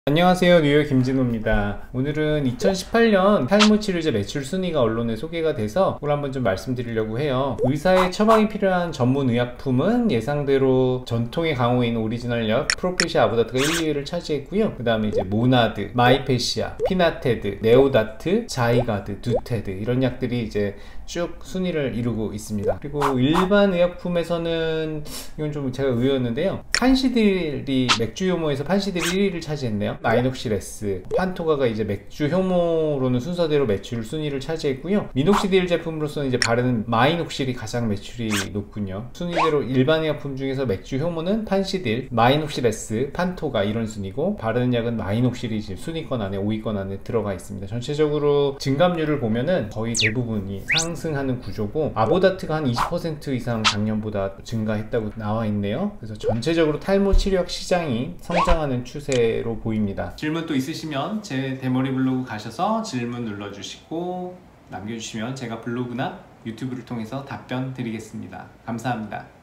안녕하세요, 뉴욕 김진호입니다. 오늘은 2018년 탈모치료제 매출 순위가 언론에 소개가 돼서 그걸 한번 좀 말씀드리려고 해요. 의사의 처방이 필요한 전문 의약품은 예상대로 전통의 강호인 오리지널 약 프로페시아 아보다트가 1, 2위를 차지했고요. 그 다음에 이제 모나드, 마이페시아, 피나테드, 네오다트, 자이가드, 두테드 이런 약들이 이제 쭉 순위를 이루고 있습니다. 그리고 일반 의약품에서는 이건 좀 제가 의외였는데요, 판시딜이 맥주 효모에서 판시딜 1위를 차지했네요. 마이녹시레스, 판토가가 이제 맥주 효모로는 순서대로 매출 순위를 차지했고요. 미녹시딜 제품으로서는 이제 바르는 마이녹실이 가장 매출이 높군요. 순위대로 일반 의약품 중에서 맥주 효모는 판시딜, 마이녹시레스, 판토가 이런 순위고, 바르는 약은 마이녹실이 지금 순위권 안에 5위권 안에 들어가 있습니다. 전체적으로 증감률을 보면은 거의 대부분이 상승하는 구조고, 아보다트가 한 20% 이상 작년보다 증가했다고 나와 있네요. 그래서 전체적으로 탈모 치료약 시장이 성장하는 추세로 보입니다. 질문 또 있으시면 제 대머리 블로그 가셔서 질문 눌러주시고 남겨주시면 제가 블로그나 유튜브를 통해서 답변 드리겠습니다. 감사합니다.